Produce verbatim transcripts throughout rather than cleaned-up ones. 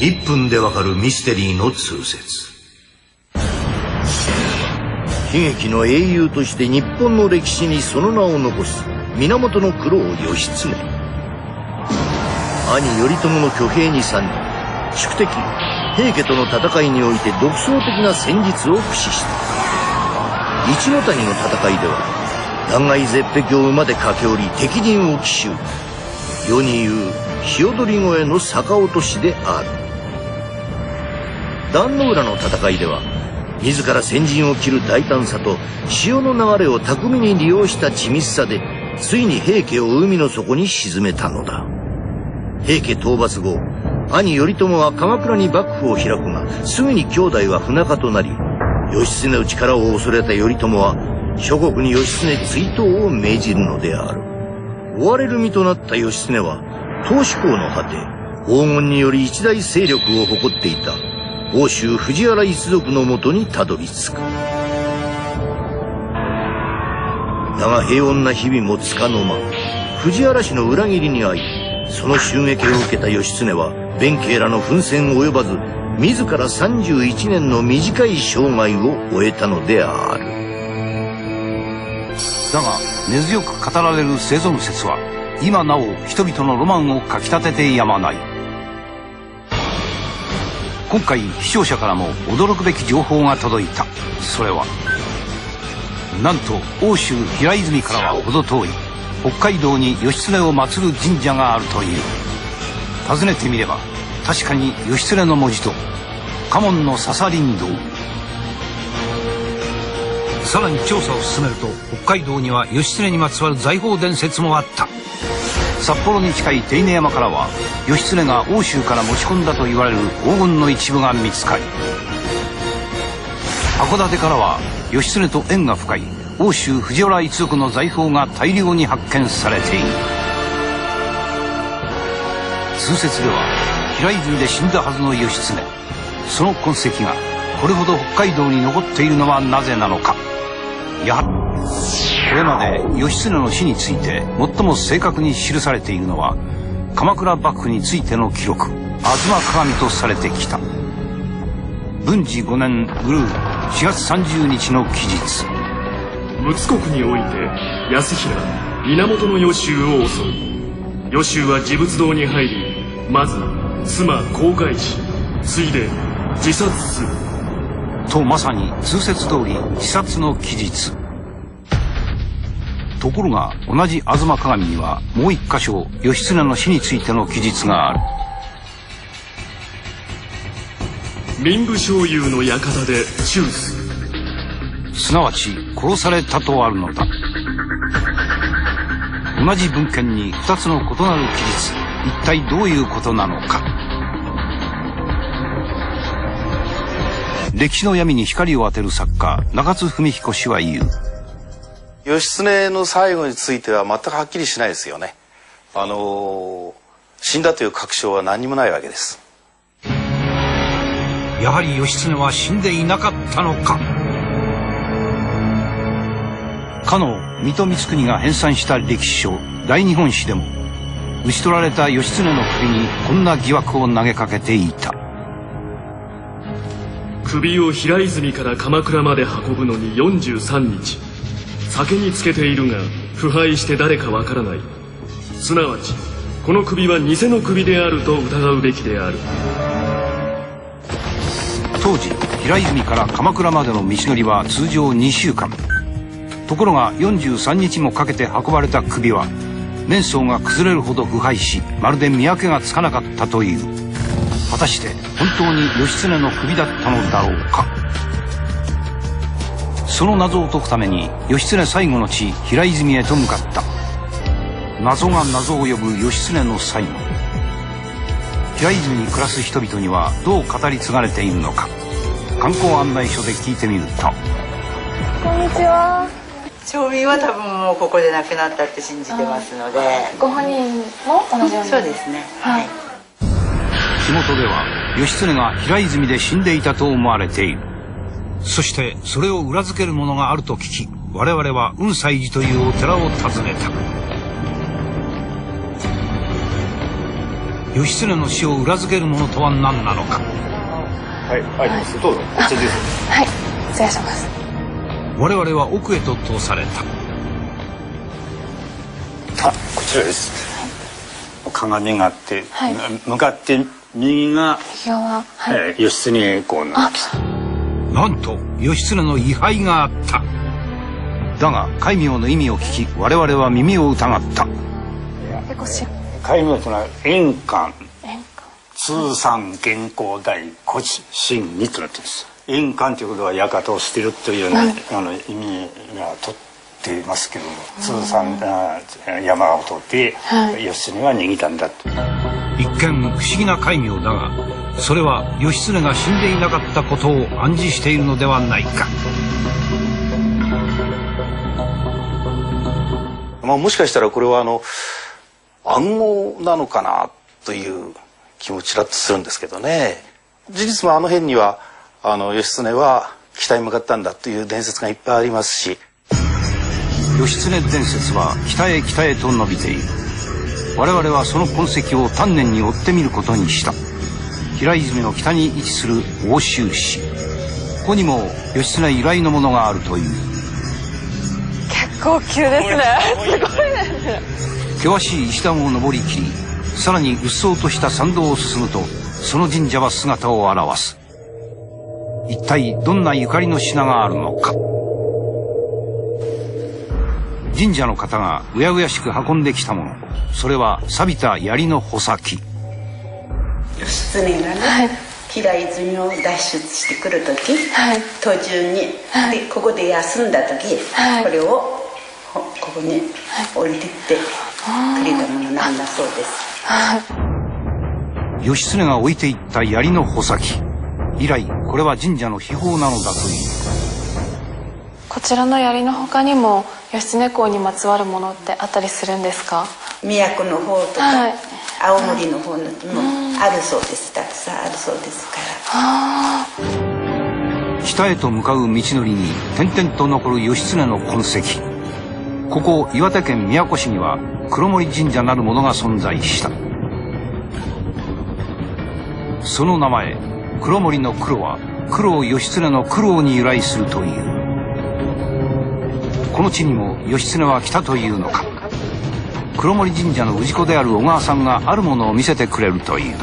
いっぷんでわかるミステリーの通説。悲劇の英雄として日本の歴史にその名を残す源九郎義経。兄頼朝の挙兵に参じ、宿敵平家との戦いにおいて独創的な戦術を駆使した。一ノ谷の戦いでは断崖絶壁を馬で駆け下り敵陣を奇襲。世に言う鵯越えの逆落としである。壇ノ浦の戦いでは自ら先陣を切る大胆さと潮の流れを巧みに利用した緻密さでついに平家を海の底に沈めたのだ。平家討伐後、兄頼朝は鎌倉に幕府を開くが、すぐに兄弟は不仲となり、義経の力を恐れた頼朝は諸国に義経追討を命じるのである。追われる身となった義経は東志公の果て、黄金により一大勢力を誇っていた奥州藤原一族のもとにたどり着く。だが平穏な日々もつかの間、藤原氏の裏切りに遭い、その襲撃を受けた義経は弁慶らの奮戦及ばず、自らさんじゅういちねんの短い生涯を終えたのである。 だが根強く語られる生存説は今なお人々のロマンをかきたててやまない。今回視聴者からも驚くべき情報が届いた。それはなんと奥州平泉からは程遠い北海道に義経を祀る神社があるという。訪ねてみれば確かに義経の文字と家紋の笹林道。さらに調査を進めると北海道には義経にまつわる財宝伝説もあった。札幌に近い手稲山からは義経が奥州から持ち込んだと言われる黄金の一部が見つかり、函館からは義経と縁が深い奥州藤原一族の財宝が大量に発見されている。通説では平泉で死んだはずの義経、その痕跡がこれほど北海道に残っているのはなぜなのか。やはりこれまで義経の死について最も正確に記されているのは鎌倉幕府についての記録「吾妻鏡」とされてきた。文治ごねんグルーしがつさんじゅうにちの記述。 陸奥国において安平源義州を襲う。義州は持仏堂に入り、まず妻航海し、ついで自殺すると、まさに通説通り自殺の記述。ところが同じ吾妻鏡にはもう一箇所義経の死についての記述がある。 民部少尉の館で中する、 すなわち殺されたとあるのだ。同じ文献に二つの異なる記述、一体どういうことなのか。歴史の闇に光を当てる作家中津文彦氏は言う。 義経の最後については全くはっきりしないですよね。あの死んだという確証は何にもないわけです。 やはり義経は死んでいなかったのか。かの水戸光圀が編纂した歴史書「大日本史」でも討ち取られた義経の首にこんな疑惑を投げかけていた。 首を平泉から鎌倉まで運ぶのによんじゅうさんにち、酒につけているが腐敗して誰かわからない。すなわちこの首は偽の首であると疑うべきである。 当時平泉から鎌倉までの道のりは通常にしゅうかん。ところがよんじゅうさんにちもかけて運ばれた首は面相が崩れるほど腐敗し、まるで見分けがつかなかったという。果たして本当に義経の首だったのだろうか。その謎を解くために義経最後の地平泉へと向かった。謎が謎を呼ぶ義経の最後。平泉に暮らす人々にはどう語り継がれているのか。観光案内所で聞いてみると。 こんにちは。 町民は多分もうここで亡くなったって信じてますので。 ご本人も同じように。 そうですね。はい。 地元では義経が平泉で死んでいたと思われている。そしてそれを裏付けるものがあると聞き、我々は雲西寺というお寺を訪ねた。 義経の死を裏付けるものとは何なのか。 はい、あります。どうぞ。こちらです。 はい、失礼します。 我々は奥へと通された。 あ、こちらです。鏡があって、 はい、 向かって右が、 右側、はい、 えー、義経公の。 なんと義経の位牌があった。だが戒名の意味を聞き我々は耳を疑った。 結構し戒名というのは円環、 円環、 通算健康大古地真にとなっています。円環ということは館を捨てるというような、うん、あの意味がとっていますけども、通算山を通って、はい、義経は逃げたんだと。 一見不思議な戒名だがそれは義経が死んでいなかったことを暗示しているのではないか。 まあ、もしかしたらこれはあの暗号なのかなという気もちらっとするんですけどね。事実もあの辺にはあの義経は北へ向かったんだという伝説がいっぱいありますし、 義経伝説は北へ北へと伸びている。我々はその痕跡を丹念に追ってみることにした。平泉の北に位置する奥州市、ここにも義経由来のものがあるという。 結構急ですね。すごいですね。 険しい石段を登りきりさらにうっそうとした参道を進むとその神社は姿を現す。一体どんなゆかりの品があるのか。神社の方がうやうやしく運んできたもの、それは錆びた槍の穂先。 義経がね、はい、平泉を脱出してくる時、はい、途中に、はい、でここで休んだ時、はい、これをここに降りてってくれたものなんだそうです。 はい、義経が置いていった槍の穂先以来これは神社の秘宝なのだという。 こちらの槍の他にも義経公にまつわるものってあったりするんですか？ 都の方とか、はい、青森の方のもあるそうです。たくさんあるそうですから。 北へと向かう道のりに点々と残る義経の痕跡。ここ岩手県宮古市には黒森神社なるものが存在した。その名前黒森の黒は九郎義経の九郎に由来するという。この地にも義経は来たというのか。黒森神社の氏子である小川さんがあるものを見せてくれるという。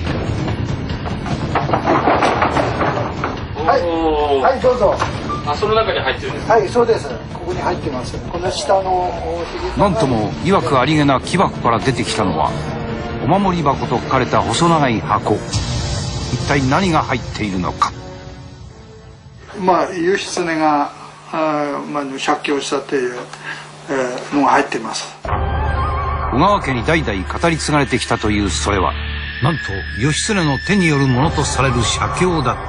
はいはい、どうぞ。 あ、その中に入ってるんですか？ はい、そうです。ここに入ってます。この下のなんとも曰くありげな木箱から出てきたのはお守り箱と書かれた細長い箱。一体何が入っているのか。 まあ義経があ、まあ、借境したという、えー、のが入っています。 小川家に代々語り継がれてきたというそれはなんと義経の手によるものとされる写経だった。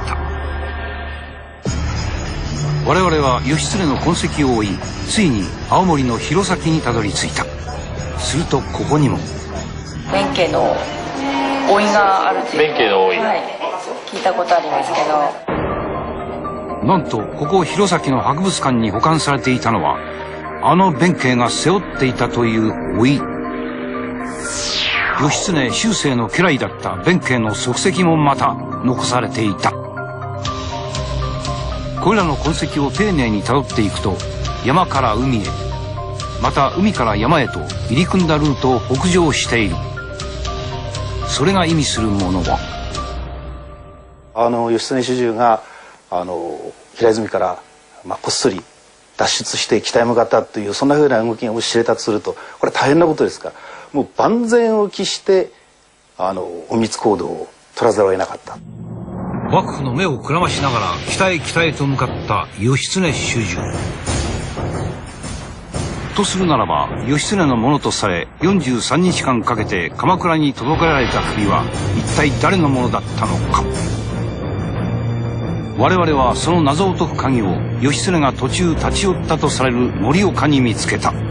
我々は義経の痕跡を追いついに青森の弘前にたどり着いた。するとここにも弁慶の老いがあるという。 弁慶の老い、 はい、聞いたことありますけど、 なんとここ弘前の博物館に保管されていたのはあの弁慶が背負っていたという老い。義経終生の家来だった弁慶の足跡もまた残されていた。これらの痕跡を丁寧にたどっていくと山から海へ、また海から山へと入り組んだルートを北上している。それが意味するものはあの義経主従があの平泉から、まあ、こっそり脱出して北へ向かったというそんなふうな動きがもし知れたとするとこれは大変なことですから、もう万全を期してあの隠密行動を取らざるを得なかった。 幕府の目をくらましながら北へ北へと向かった義経主従とするならば、義経のものとされよんじゅうさんにちかんかけて鎌倉に届けられた首は一体誰のものだったのか。我々はその謎を解く鍵を義経が途中立ち寄ったとされる盛岡に見つけた。こ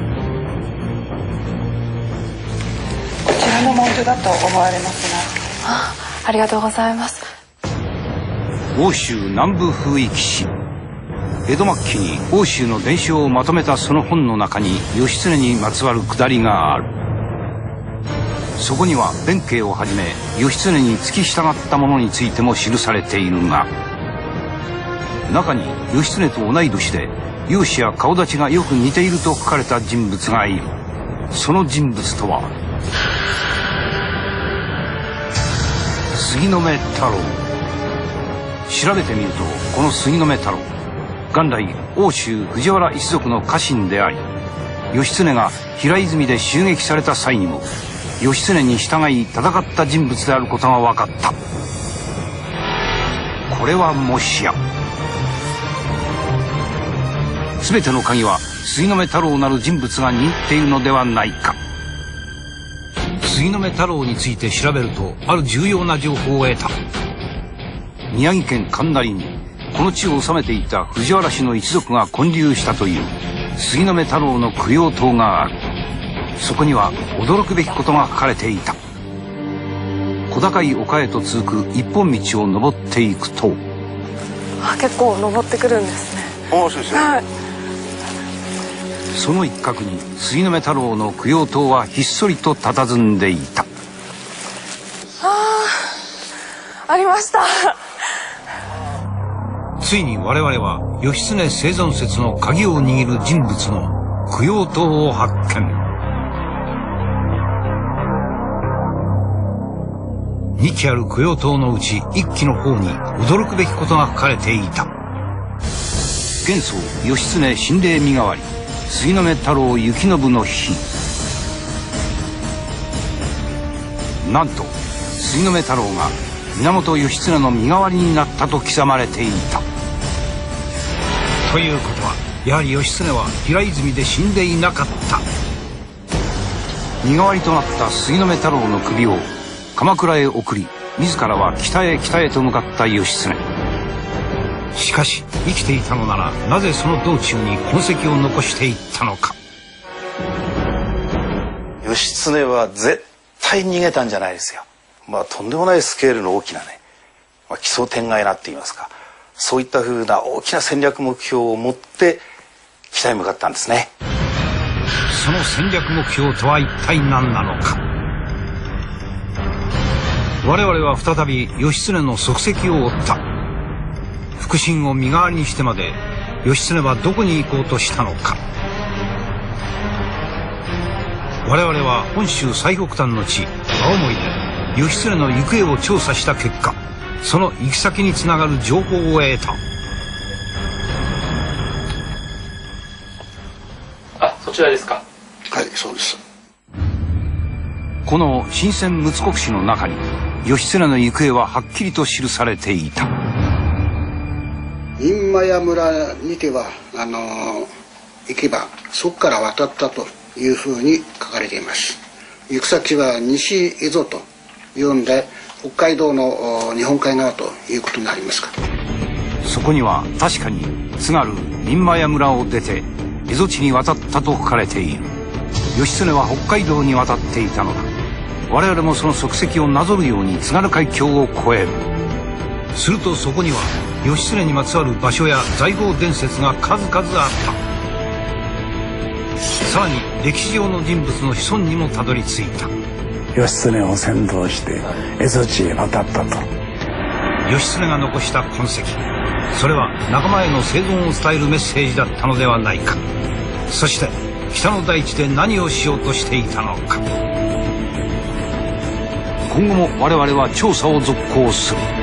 ちらの文書だと思われますが、 あ、ありがとうございます。 奥州南部風域史。江戸末期に奥州の伝承をまとめたその本の中に義経にまつわるくだりがある。 そこには弁慶をはじめ義経に付き従った者についても記されているが、中に義経と同い年で容姿や顔立ちがよく似ていると書かれた人物がいる。その人物とは杉野目太郎。調べてみると、この杉野目太郎、元来奥州藤原一族の家臣であり、義経が平泉で襲撃された際にも義経に従い戦った人物であることが分かった。これはもしや全ての鍵は杉野目太郎なる人物が握っているのではないか。杉野目太郎について調べると、ある重要な情報を得た。宮城県神成にこの地を治めていた藤原氏の一族が建立したという杉野目太郎の供養塔がある。そこには驚くべきことが書かれていた。小高い丘へと続く一本道を登っていくと、 あ、結構登ってくるんですね。 ああ、そうですよ。 はい。 その一角に杉野目太郎の供養塔はひっそりと佇んでいた。 ああ、ありました。 ついに我々は義経生存説の鍵を握る人物の供養塔を発見。にきある供養塔のうちいっきの方に驚くべきことが書かれていた。元宗義経神霊身代わり杉野目太郎幸信の日。なんと杉野目太郎が源義経の身代わりになったと刻まれていた。ということは、やはり義経は平泉で死んでいなかった。身代わりとなった杉野目太郎の首を鎌倉へ送り、自らは北へ北へと向かった義経。しかし生きていたのなら、なぜその道中に痕跡を残していったのか。 義経は絶対逃げたんじゃないですよ。まあとんでもないスケールの大きなね、まあ、奇想天外なって言いますか、そういったふうな大きな戦略目標を持って北へ向かったんですね。 その戦略目標とは一体何なのか。我々は再び義経の足跡を追った。腹心を身代わりにしてまで義経はどこに行こうとしたのか。我々は本州最北端の地青森で義経の行方を調査した結果、その行き先につながる情報を得た。 あ、そちらですか。 はい、そうです。 この新選六国志の中に義経の行方ははっきりと記されていた。 陰間屋村にてはあの行けばそこから渡ったというふうに書かれています。行く先は西蝦夷と呼んで北海道の日本海側ということになりますか。 そこには確かに津軽陰間屋村を出て蝦夷地に渡ったと書かれている。義経は北海道に渡っていたのだ。我々もその足跡をなぞるように津軽海峡を越える。するとそこには義経にまつわる場所や財宝伝説が数々あった。さらに歴史上の人物の子孫にもたどり着いた。 義経を先導して蝦夷地へ渡ったと。 義経が残した痕跡、それは仲間への生存を伝えるメッセージだったのではないか。そして北の大地で何をしようとしていたのか。今後も我々は調査を続行する。